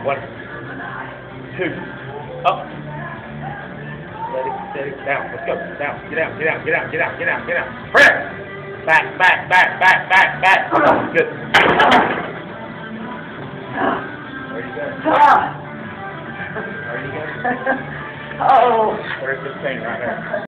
1, 2, up. Steady, down. Let's go. Down. Get out. Press. Back. Good. Where you going? Oh. Where's this thing right there?